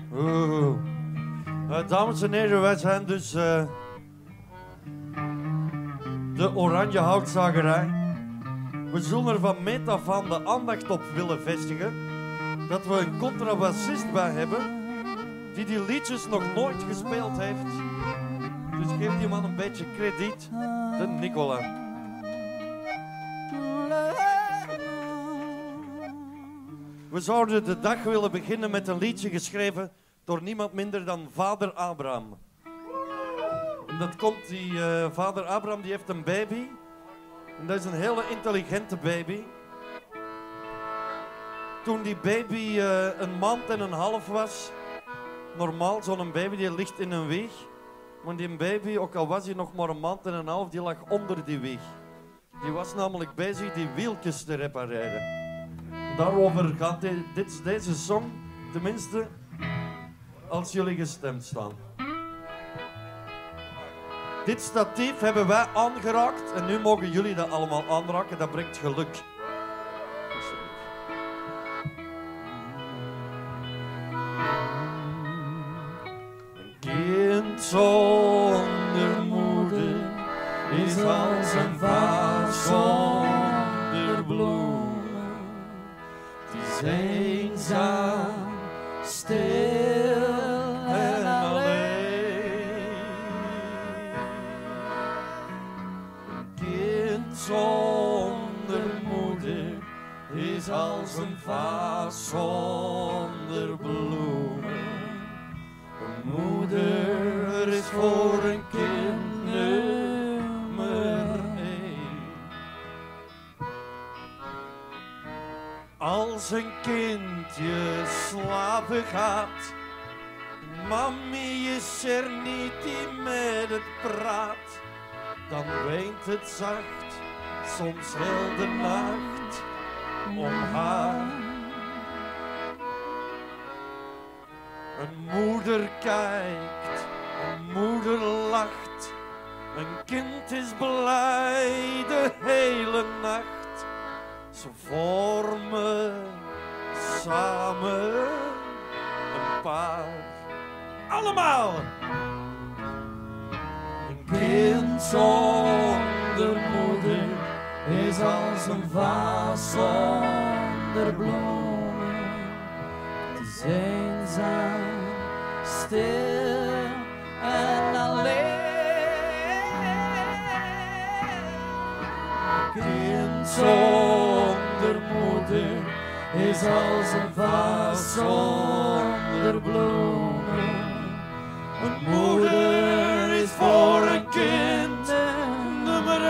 Dames en heren, wij zijn dus de Oranje Houtzagerij. We zullen er van meet af aan de aandacht op willen vestigen dat we een contrabassist bij hebben die liedjes nog nooit gespeeld heeft. Dus geef die man een beetje krediet, de Nicola. We zouden de dag willen beginnen met een liedje geschreven door niemand minder dan vader Abraham. En dat komt, vader Abraham die heeft een baby. En dat is een hele intelligente baby. Toen die baby een maand en een half was, normaal, zo'n baby die ligt in een wieg. Maar die baby, ook al was hij nog maar een maand en een half, die lag onder die wieg. Die was namelijk bezig die wieltjes te repareren. Daarover gaat deze song, tenminste, als jullie gestemd staan. Dit statief hebben wij aangeraakt en nu mogen jullie dat allemaal aanraken. Dat brengt geluk. Een kind zonder moeder is als een vaas zonder bloemen. Het is eenzaam, stil en alleen. Een kind zonder moeder is als een vaas zonder bloemen. Een moeder is voor een kind nummer 1. Als een kindje slapen gaat, mami is er niet die met het praat, dan weent het zacht, soms heel de nacht om haar. Een moeder kijkt, een moeder lacht, een kind is blij de hele nacht. Ze vormen samen een paar. Allemaal! Een kind zonder moeder is als een vaas zonder bloemen. Het is eenzaam, stil en alleen. Een kind zonder moeder is als een vaas zonder bloemen. Een moeder is voor een kind nummer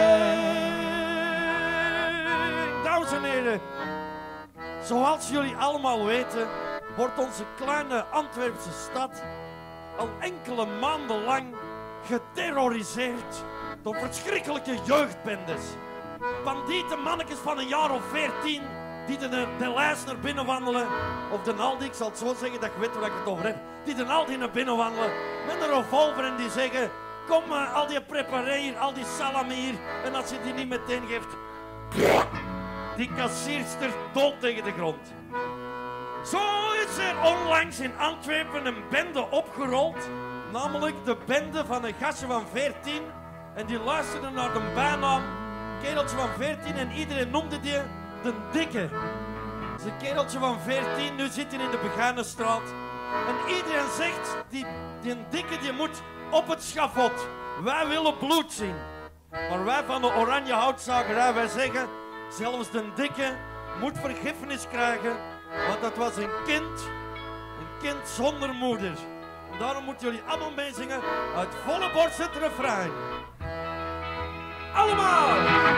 1. Dames en heren, zoals jullie allemaal weten, wordt onze kleine Antwerpse stad al enkele maanden lang geterroriseerd door verschrikkelijke jeugdbendes. Bandieten mannetjes van een jaar of 14 die de lijst naar binnen wandelen. Of de Aldi, ik zal het zo zeggen dat je weet waar ik het over heb. Die de Aldi naar binnen wandelen met een revolver en die zeggen: kom al die preparé hier, al die salami hier. En als je die niet meteen geeft, die kassierster dood tegen de grond. Zo is er onlangs in Antwerpen een bende opgerold. Namelijk de bende van een gastje van 14. En die luisterde naar de bijnaam kereltje van 14 en iedereen noemde die de dikke. Dat is een kereltje van 14, nu zit hij in de Begijnenstraat. En iedereen zegt, die dikke die moet op het schavot. Wij willen bloed zien. Maar wij van de Oranje Houtzagerij, wij zeggen, zelfs de dikke moet vergiffenis krijgen. Want dat was een kind zonder moeder. En daarom moeten jullie allemaal meezingen uit volle borst het refrein. Allemaal!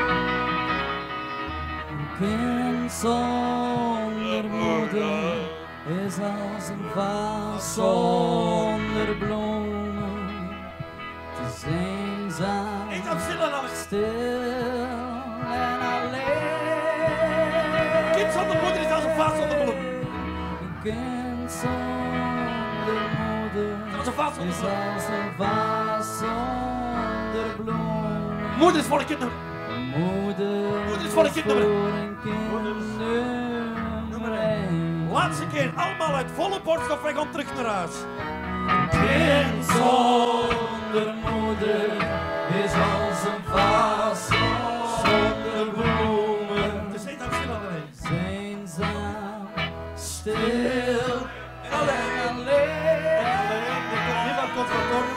Een kind zonder moeder is als een vaas zonder bloemen. Het is eenzaam, stil en alleen. Een kind zonder moeder is als een vaas zonder bloemen. Een kind zonder moeder is als een vaas zonder bloemen. Moeder is voor een kind nummer. Moeder is voor een kind nummer. Nummer 1. Laatste keer, allemaal uit volle borst of wij gaan terug naar huis. Kind zonder moeder is als een vaas zonder bloemen. Dus heet dat misschien alleen. Eenzaam, stil en alleen. Ik kom niet van het conservatorium.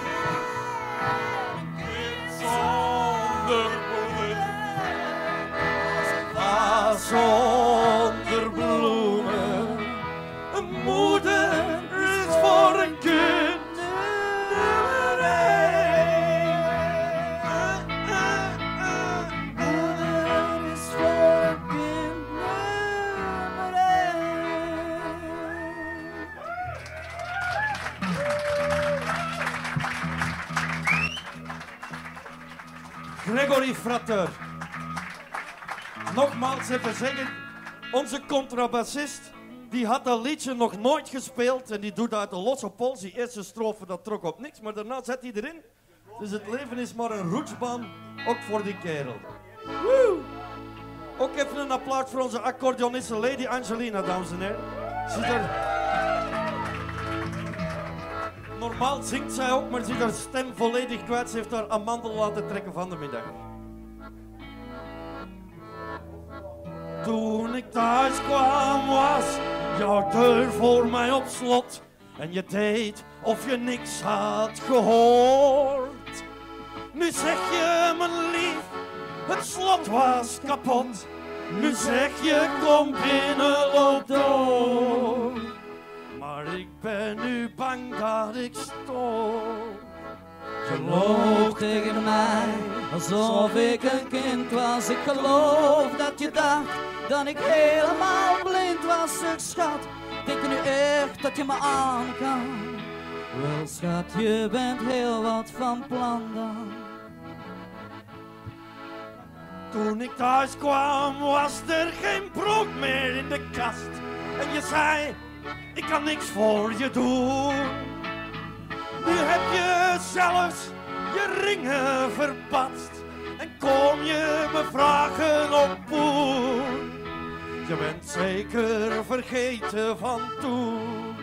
Zonder moeder Als een vaas zonder bloemen. Een moeder is voor een kind nummer 1. moeder is voor een kind nummer 1. Gregory Frater. Nogmaals even zeggen, onze contrabassist die had dat liedje nog nooit gespeeld en die doet dat uit de losse pols. Die eerste strofe dat trok op niks, maar daarna zet hij erin. Dus het leven is maar een roetsbaan, ook voor die kerel. Woe! Ook even een applaus voor onze accordeoniste Lady Angelina, dames en heren. Ziet er... Normaal zingt zij ook, maar ziet haar stem volledig kwijt. Ze heeft haar amandel laten trekken van de middag. Toen ik thuis kwam was jouw deur voor mij op slot. En je deed of je niks had gehoord. Nu zeg je mijn lief, het slot was kapot. Nu zeg je kom binnen, loop door. Maar ik ben nu bang dat ik stoor. Je loog tegen mij, alsof ik een kind was. Ik geloof dat je dacht dat ik helemaal blind was. Zeg schat, denk je nu echt dat je me aan kan? Wel schat, je bent heel wat van plan dan. Toen ik thuis kwam was er geen brood meer in de kast. En je zei, ik kan niks voor je doen. Nu heb je zelfs je ringen verpatst. En kom je me vragen op poen. Je bent zeker vergeten van toen.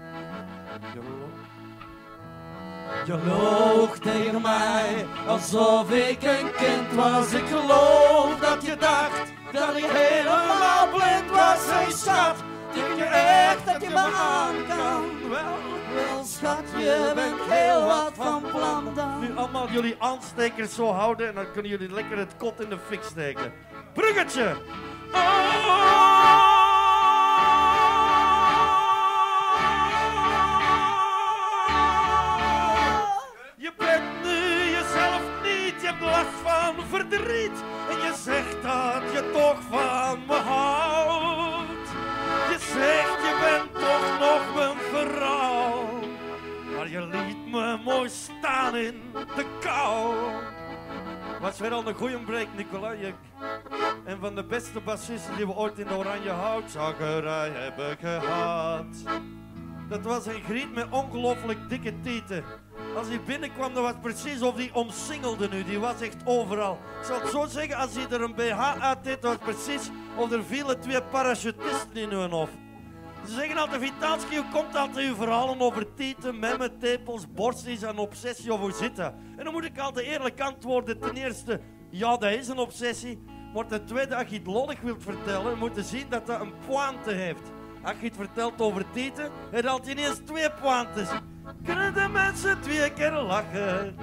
Je loog tegen mij, alsof ik een kind was. Ik geloof dat je dacht dat ik helemaal blind was. Hey schat, denk je echt dat je me aan kan? Wel schat, je bent heel wat van plan dan. Nu allemaal jullie aanstekers zo houden en dan kunnen jullie lekker het kot in de fik steken. Bruggetje! Je bent nu jezelf niet, je hebt last van verdriet. En je zegt dat je toch van me houdt. Je zegt je bent toch nog mijn vrouw. Maar je liet me mooi staan in de kou. Was weer al een goeie break, Nicolai. En van de beste bassisten die we ooit in de Oranje Houtzagerij hebben gehad. Dat was een griet met ongelooflijk dikke tieten. Als hij binnenkwam, dat was precies of hij omsingelde nu. Die was echt overal. Ik zal het zo zeggen, als hij er een BH uit deed, dat was precies of er vielen 2 parachutisten in hun hoofd. Ze zeggen altijd, Vitanski, hoe komt altijd uw verhalen over tieten, memmen, tepels, borstjes en obsessie of hoe zit dat? En dan moet ik altijd eerlijk antwoorden. Ten eerste, ja, dat is een obsessie. Maar ten tweede, als je het lollig wilt vertellen, moet je zien dat dat een pointe heeft. Als je het vertelt over tieten, heb je altijd ineens 2 pointes. Kunnen de mensen 2 keer lachen?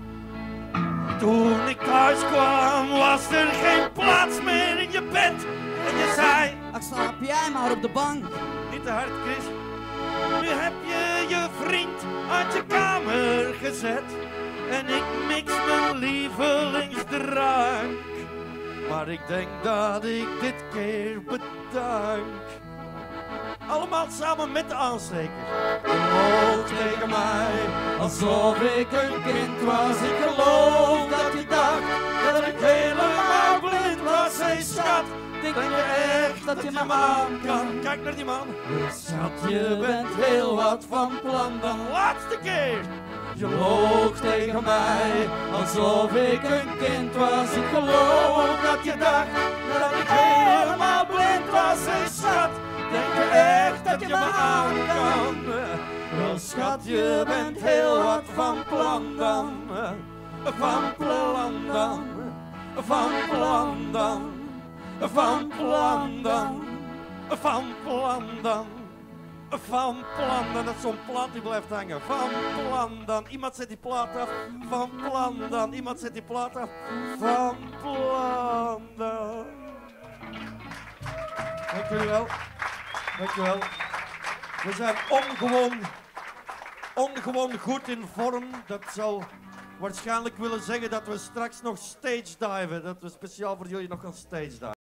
Toen ik thuis kwam, was er geen plaats meer in je bed. En je zei, Ach, slaap jij maar op de bank. niet te hard, Chris. Nu heb je je vriend uit je kamer gezet. En ik mix mijn lievelingsdrank. Maar ik denk dat ik dit keer bedank. Allemaal samen met de aanstekers. Je loog tegen mij, alsof ik een kind was. Ik geloof dat je dacht dat ik helemaal blind was. Hey schat, denk je echt dat je me aan kan? Kijk naar die man. Schat, je bent heel wat van plan dan. Laatste keer. Je loog tegen mij, alsof ik een kind was. Ik geloof dat je dacht dat ik helemaal blind was. Hey schat, Denk je echt dat je me aan kan? Wel schat, je bent heel wat van plan dan. Van plan dan. Van plan dan. Van plan dan. Van plan dan. Van plan dan. Dat is zo'n plaat die blijft hangen. Van plan dan. Iemand zet die plaat af. Van plan dan. Iemand zet die plaat af. Van plan dan. Dank jullie wel. Dank je wel. We zijn ongewoon goed in vorm. Dat zal waarschijnlijk willen zeggen dat we straks nog stage diven. Dat we speciaal voor jullie nog gaan stage diven.